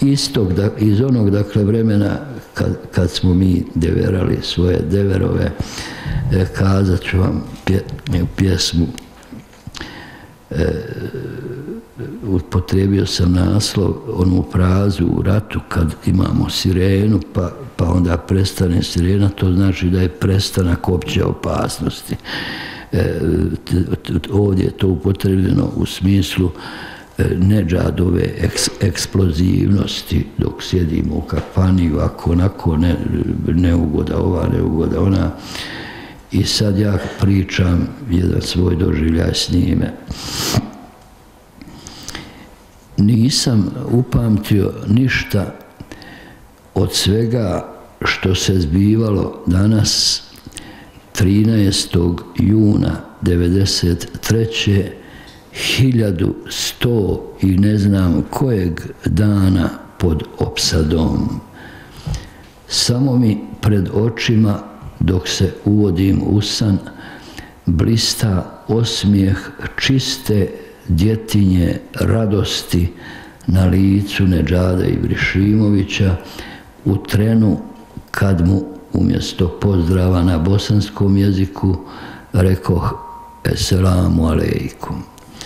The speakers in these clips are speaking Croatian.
iz onog, dakle, vremena kad smo mi deverali svoje deverove, kazat ću vam pjesmu, upotrijebio sam naslov, onu frazu u ratu kad imamo sirenu, pa onda prestane sirena, to znači da je prestanak opće opasnosti. Ovdje je to upotrebljeno u smislu neđadove eksplozivnosti dok sjedimo u kafani, ovako, onako, neugoda ova, neugoda ona. I sad ja pričam jedan svoj doživljaj s njime. Nisam upamtio ništa od svega što se zbivalo danas 13. juna 1993. 1100 i ne znam kojeg dana pod opsadom. Samo mi pred očima, dok se uvodim u san, blista osmijeh čiste djetinje radosti na licu Nedžada Ibrišimovića u trenu kad mu umjesto pozdrava na bosanskom jeziku rekoh Esselamu alejkum.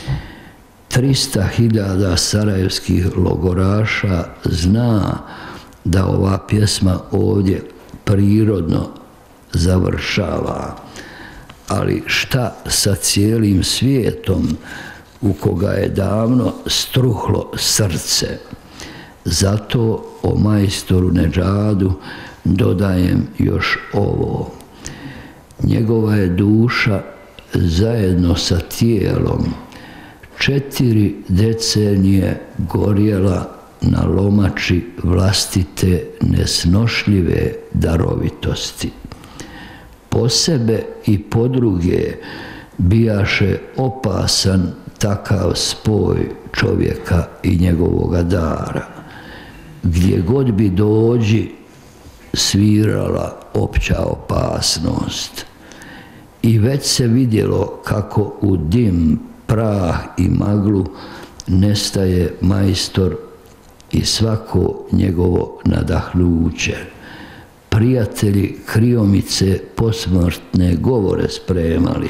300.000 sarajevskih logoraša zna da ova pjesma ovdje prirodno završava, ali šta sa cijelim svijetom u koga je davno struhlo srce? Zato o majstoru Nedžadu dodajem još ovo. Njegova je duša zajedno sa tijelom 4 decenije gorjela na lomači vlastite nesnošljive darovitosti. Po sebe i po druge bijaše opasan takav spoj čovjeka i njegovoga dara. Gdje god bi dođi svirala opća opasnost. I već se vidjelo kako u dim, prah i maglu nestaje majstor i svako njegovo nadahnuće. Prijatelji kriomice posmrtne govore spremali.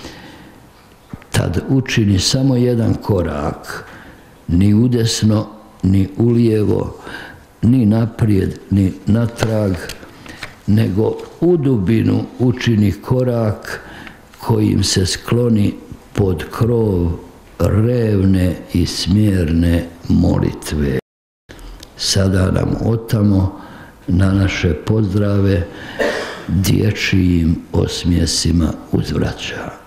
Tad učini samo jedan korak, ni udesno, ni ulijevo, ni naprijed, ni natrag, nego u dubinu učini korak kojim se skloni pod krov revne i smjerne molitve. Sada nam otamo na naše pozdrave dječjim osmjesima uzvraća.